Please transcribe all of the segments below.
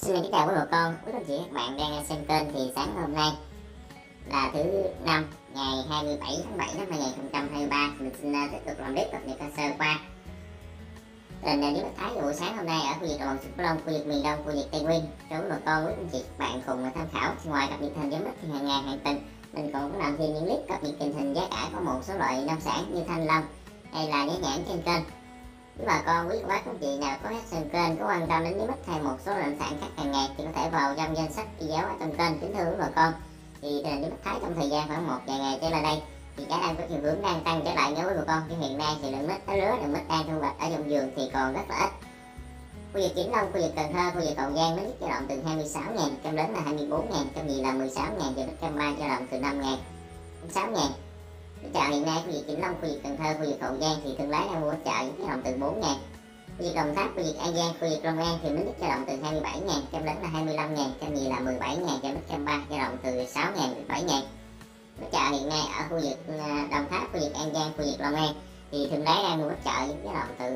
Xin kính chào quý bà con, quý anh chị các bạn đang xem kênh. Thì sáng hôm nay là thứ năm ngày 27 tháng 7 năm 2023, mình xin tiếp tục làm clip cập nhật sơ qua tình hình đất Thái buổi sáng hôm nay ở khu vực đồng bằng sông Cửu Long, khu vực miền Đông, khu vực Tây Nguyên cho quý bà con, quý anh chị các bạn cùng tham khảo. Ngoài cập nhật hình giám đất thì hàng ngày hàng tuần mình còn có làm thêm những clip cập nhật tình hình giá cả có một số loại nông sản như thanh long hay là giá nhãn trên kênh. Quý bà con, quý cô bác anh chị nào có hết xem kênh, có quan tâm đến mít hay một số nông sản khác hàng ngày thì có thể vào trong danh sách video ở trong kênh. Kính thưa quý bà con, thì tình hình mít Thái trong thời gian khoảng một vài ngày trở lại đây thì giá đang có chiều hướng đang tăng trở lại nha quý bà con. Chứ hiện nay thì lượng mít tới lứa, lượng mít đang thu hoạch ở trong vườn thì còn rất là ít. Khu vực Vĩnh Long, khu vực Cần Thơ, khu vực Hậu Giang mít dao động từ 26.000 cho đến là 24.000, trong gì là 16.000, và mít Cam Ba dao động từ 5.000 đến 6.000. Chợ hiện nay khu vực Vĩnh Long, khu vực Cần Thơ, khu vực Hậu Giang thì thương lái đang mua chợ dao động từ 4.000. Khu vực Đồng Tháp, khu vực An Giang, khu vực Long An thì mít dao động từ 27.000 cho đến là 25.000, trong gì là 17.000, cho mít Cam Ba dao động từ 6.000 đến 7.000. Chợ hiện nay ở khu vực Đồng Tháp, khu vực An Giang, khu vực Long An thì thương lái đang mua chợ dao động từ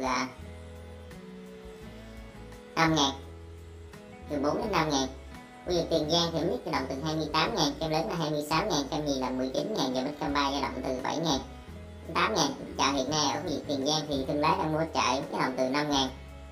5.000, từ 4 đến 5.000. Khu vực Tiền Giang thì mít dao động từ 28.000 cho đến là 26.000, trong gì là 19.000, và mít Cam Ba dao động từ 7.000 đến 8.000. Chợ hiện nay ở khu vực Tiền Giang thì thương lái đang mua chợ dao động từ 5.000.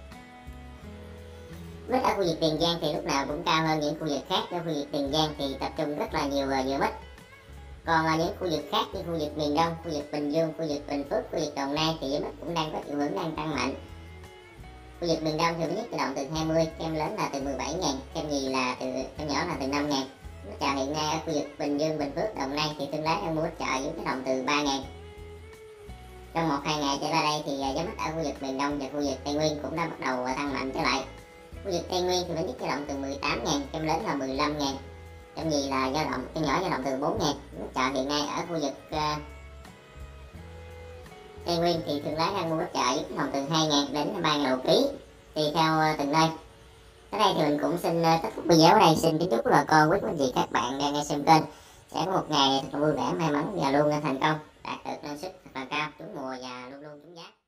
Mít ở khu vực Tiền Giang thì lúc nào cũng cao hơn những khu vực khác. Ở khu vực Tiền Giang thì tập trung rất là nhiều dừa mít. Còn ở những khu vực khác như khu vực miền Đông, khu vực Bình Dương, khu vực Bình Phước, khu vực Đồng Nai thì mít cũng đang có chiều hướng đang tăng mạnh. Khu vực miền Đông thì mít dao động từ 20, kem lớn là từ 17.000, kem nhì là kem nhỏ là từ 5.000. Chợ hiện nay ở khu vực Bình Dương, Bình Phước, Đồng Nai thì thương lái đang mua chợ dao động từ 3.000. Trong 1-2 ngày trở lại đây thì giá mít ở khu vực miền Đông và khu vực Tây Nguyên cũng đã bắt đầu tăng mạnh trở lại. Khu vực Tây Nguyên thì mít dao động từ 18.000, kem lớn là 15.000, kem nhì là dao động, kem nhỏ dao động từ 4.000. Chợ hiện nay ở khu vực Tây Nguyên thì thương lái đang mua chợ dao động từ 2.000 đến 3.000 đồng ký tùy theo từng nơi. Tới đây thì mình cũng xin kết thúc video ở đây. Xin kính chúc bà con, quý anh chị các bạn đang nghe xem kênh sẽ có một ngày thật là vui vẻ, may mắn và luôn thành công, đạt được năng suất thật là cao, trúng mùa và luôn luôn trúng giá.